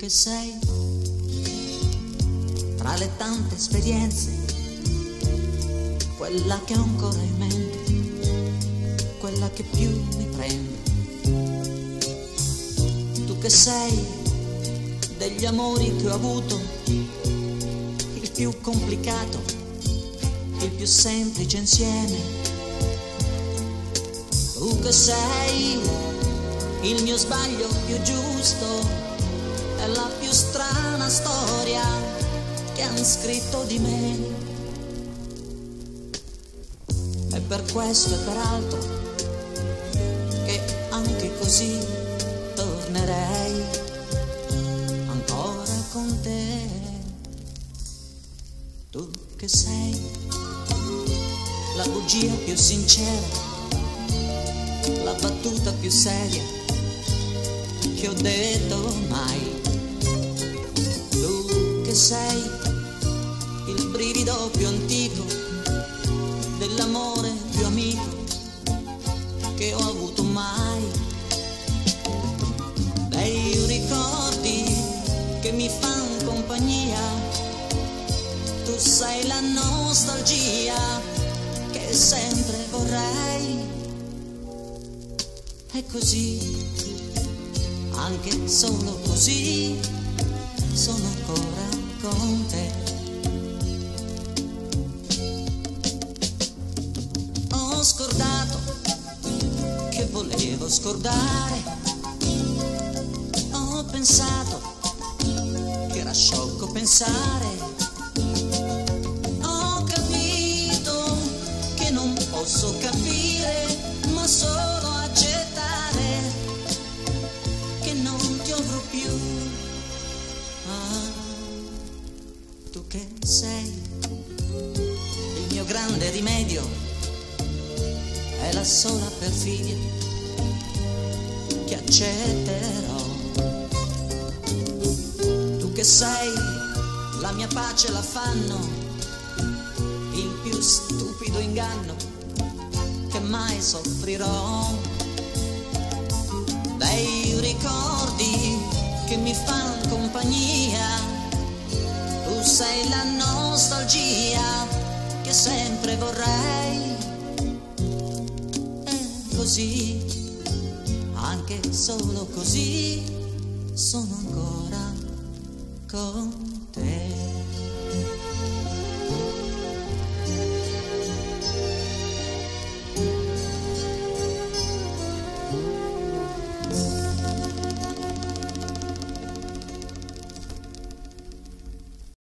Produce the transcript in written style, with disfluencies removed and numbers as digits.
che sei tra le tante esperienze, quella che ho ancora in mente, quella che più mi prende. Tu che sei degli amori che ho avuto, il più complicato, il più semplice insieme. Tu che sei il mio sbaglio più giusto e la più strana storia che han scritto di me. E per questo e per altro che anche così tornerei ancora con te. Tu che sei la bugia più sincera, la battuta più seria che ho detto mai. Tu che sei il brivido più antico dell'amore più amico che ho avuto mai. Bei ricordi che mi fan compagnia, tu sei la nostalgia che sempre vorrei. E così, anche solo così, sono ancora con te. Ho scordato che volevo scordare, ho pensato che era sciocco pensare, ho capito che non posso capire, ma solo accettare che non ti avrò più. Tu che sei il mio grande rimedio, è la sola perfidia che accetterò. Tu che sei la mia pace, l'affanno, il più stupido inganno che mai soffrirò. Dei ricordi che mi fan compagnia, tu sei la nostalgia che sempre vorrei. E così, anche solo così, sono ancora con te.